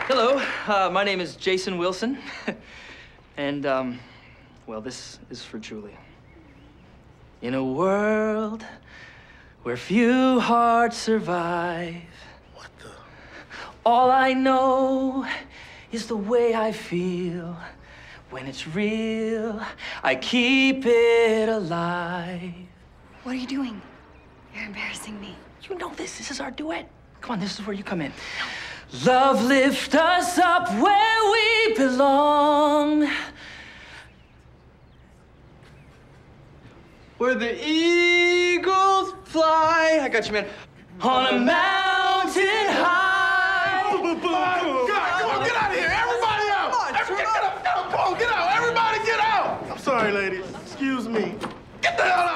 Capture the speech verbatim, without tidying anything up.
Hello, uh, my name is Jason Wilson. And, um, well, this is for Julie. In a world where few hearts survive, what the? All I know is the way I feel. When it's real, I keep it alive. What are you doing? You're embarrassing me. You know this. This is our duet. Come on, this is where you come in. Love, lift us up where we belong. Where the eagles fly. I got you, man. On a mountain high. God, come on, get out of here. Everybody out. Come on, Every, get, get, up, get, up, come on, get out. Everybody get out. I'm sorry, ladies. Excuse me. Get the hell out.